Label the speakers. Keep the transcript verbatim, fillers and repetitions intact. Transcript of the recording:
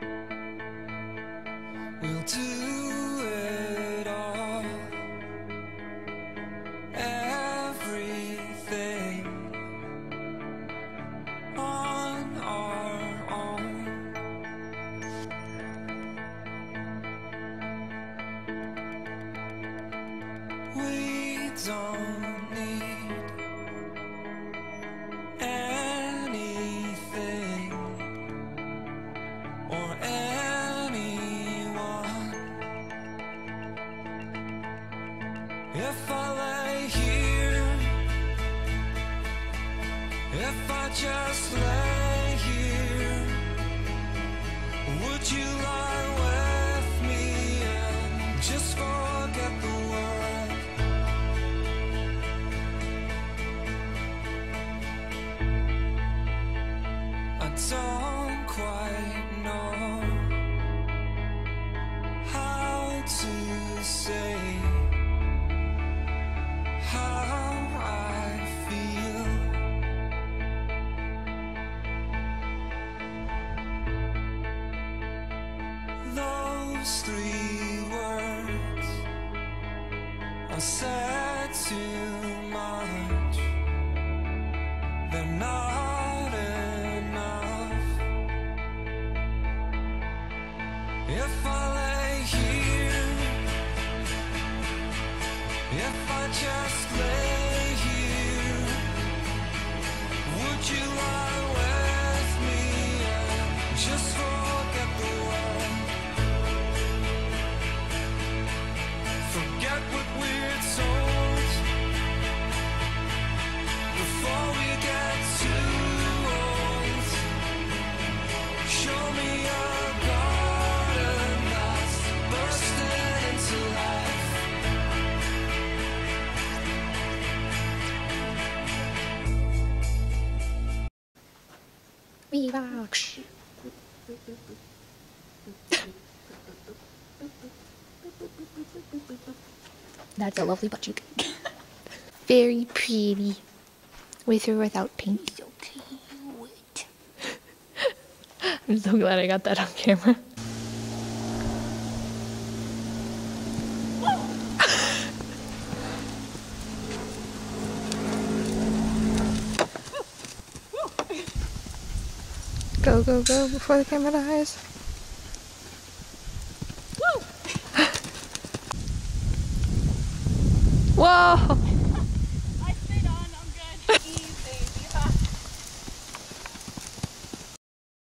Speaker 1: We'll do it all, everything on our own. We don't need anything or anyone. If I lay here, if I just lay here, would you lie with me and just forget the world? I don't quite know how to say how I feel. Those three words are said too much. They're not enough. If I lay here, if I just lay here, would you lie with me and just forget the world? Forget what we're told before we get too old. Show me a garden that's bursting into life.
Speaker 2: Viva. That's a lovely butt cheek. Very pretty. With or without paint. So cute. I'm so glad I got that on camera. Go, go, go before the camera dies.